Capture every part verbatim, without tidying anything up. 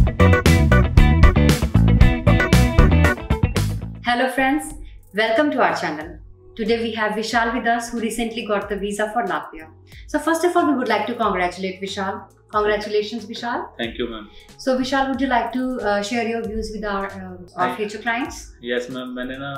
Hello friends, welcome to our channel. Today we have Vishal with us who recently got the visa for Latvia. So first of all, we would like to congratulate Vishal. Congratulations Vishal. Thank you ma'am. So Vishal, would you like to uh, share your views with our, uh, our future clients? Yes ma'am, मैंने ना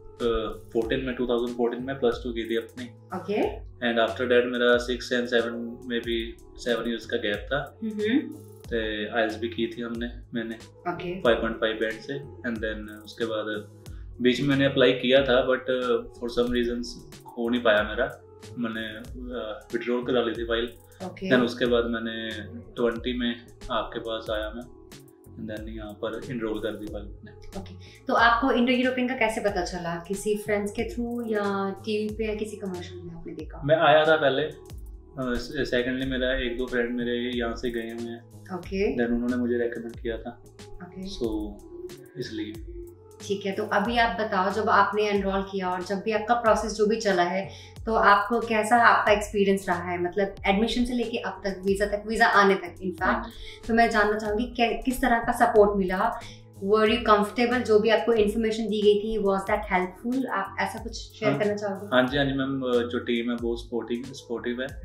fourteen में twenty fourteen में plus two की थी अपनी. Okay. And after that मेरा six and seven में भी सेवन इयर्स का गैप था. Mm-hmm. तो आइल्स भी की थी हमने मैंने. Okay. five point five band से. एंड देन उसके बाद बीच में मैंने अप्लाई किया था बट फॉर सम रीजंस हो नहीं पाया मेरा. मैंने विड्रॉल करा ली थी फाइल. Okay. देन उसके बाद मैंने ट्वेंटी में आपके पास आया मैं. देन यहाँ पर इनरोल कर दी फाइल मैंने. Okay. तो आपको इंडो यूरोपियन का कैसे पता चला? किसी फ्रेंड्स के थ्रू या टीवी पे या किसी कमर्शियल में आपने देखा? मैं आया था पहले. सेकेंडली uh, मेरा एक दो फ्रेंड मेरे यहाँ से गए हुए हैं. ओके. देन उन्होंने मुझे रेकमेंड किया था. ओके. सो इसलिए. ठीक है, तो अभी आप बताओ, जब आपने एनरोल किया और जब भी आपका प्रोसेस जो भी चला है, तो आपको कैसा आपका एक्सपीरियंस रहा है? मतलब एडमिशन से लेके अब तक, वीज़ा तक, वीज़ा आने तक इनफैक्ट. तो मैं जानना चाहूँगी किस तरह का सपोर्ट मिला. Were you comfortable? जो भी आपको इन्फॉर्मेशन दी गई थी, वाज दैट हेल्पफुल? आप ऐसा कुछ शेयर हाँ, करना चाहोगे? हाँ जी हाँ जी मैम. जो टीम है वो सपोर्टिव सपोर्टिव है.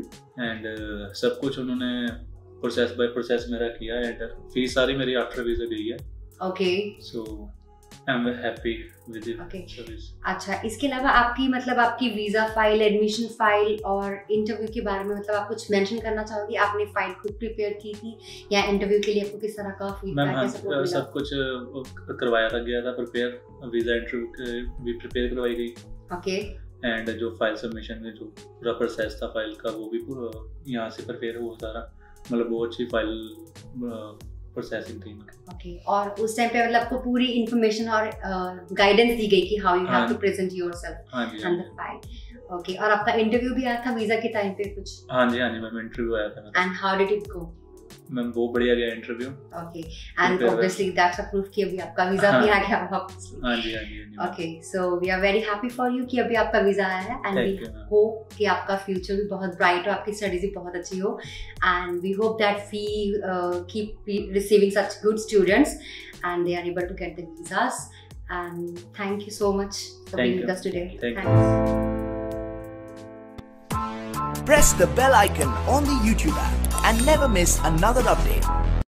एंड uh, सब कुछ उन्होंने प्रोसेस बाय प्रोसेस मेरा किया. एंड फीस सारी मेरी आफ्टर वीज़ा गई है. Okay. So I am happy with the Okay. Service. अच्छा, इसके अलावा आपकी मतलब आपकी वीजा फाइल, एडमिशन फाइल और इंटरव्यू के बारे में मतलब आप कुछ मेंशन करना चाहोगी? आपने फाइल खुद प्रिपेयर की थी या इंटरव्यू के लिए आपको किस तरह का फीडबैक हाँ, या सपोर्ट मिला? सब कुछ करवाया था गया था प्रिपेयर. वीज़ा इंटरव्यू भी प्रिपेयर करवाई गई. ओके. एंड जो फाइल सबमिशन में जो पूरा प्रोसेस था फाइल का, वो भी यहाँ से प्रिपेयर हुआ सारा. मतलब बहुत अच्छी फाइल प्रोसेसिंग थी. ओके. और उस टाइम पे मतलब आपको पूरी इंफॉर्मेशन और गाइडेंस दी गई कि how you have to present yourself on the file. Okay. और आपका इंटरव्यू भी आया था वीजा के टाइम पे कुछ? हाँ जी हाँ जी मैम, इंटरव्यू आया था. And how did it go? Ma'am बहुत बढ़िया गया interview. Okay. And obviously that's a proof कि अभी आपका वीजा भी आ गया वापस. हाँ जी हाँ जी. Okay. So we are very happy for you कि अभी आपका वीजा आया है. एंड वी होप कि आपका फ्यूचर भी बहुत ब्राइट हो, आपकी स्टडीज भी बहुत अच्छी हो. And we hope that we keep receiving such good students and they are able to get the visas. And thank you so much for being with us today. Thanks. Press the bell icon on the YouTube app and never miss another update.